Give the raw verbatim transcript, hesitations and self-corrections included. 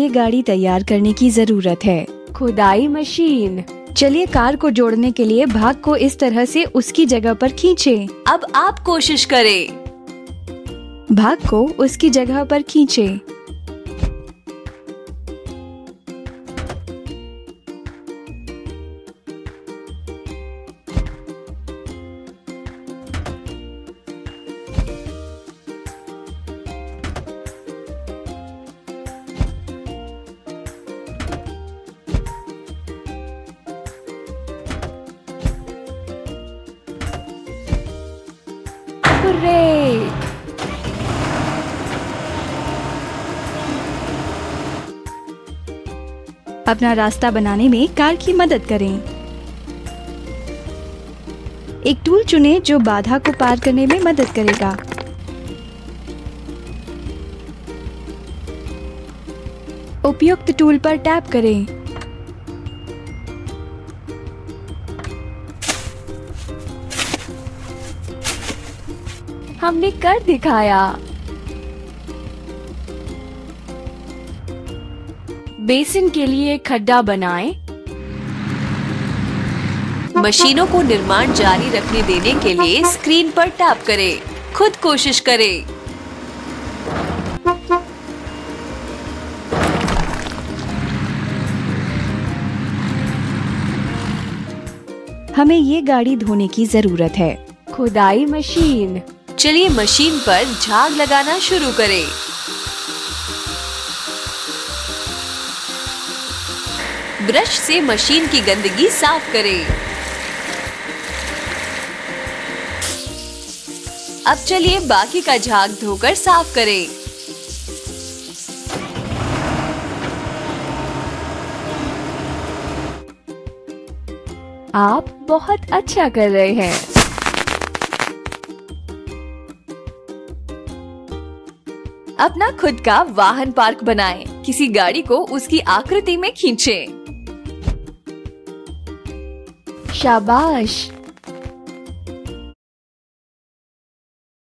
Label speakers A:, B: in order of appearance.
A: ये गाड़ी तैयार करने की जरूरत है।
B: खुदाई मशीन।
A: चलिए कार को जोड़ने के लिए भाग को इस तरह से उसकी जगह पर खींचें।
B: अब आप कोशिश करें।
A: भाग को उसकी जगह पर खींचें।
B: हुर्रे!
A: अपना रास्ता बनाने में कार की मदद करें। एक टूल चुनें जो बाधा को पार करने में मदद करेगा। उपयुक्त टूल पर टैप करें।
B: हमने कर दिखाया। बेसिन के लिए खड्डा बनाएं। मशीनों को निर्माण जारी रखने देने के लिए स्क्रीन पर टैप करें। खुद कोशिश करें।
A: हमें ये गाड़ी धोने की जरूरत है।
B: खुदाई मशीन। चलिए मशीन पर झाग लगाना शुरू करें। ब्रश से मशीन की गंदगी साफ करें। अब चलिए बाकी का झाग धोकर साफ करें। आप बहुत अच्छा कर रहे हैं। अपना खुद का वाहन पार्क बनाएं। किसी गाड़ी को उसकी आकृति में खींचें।
A: शाबाश।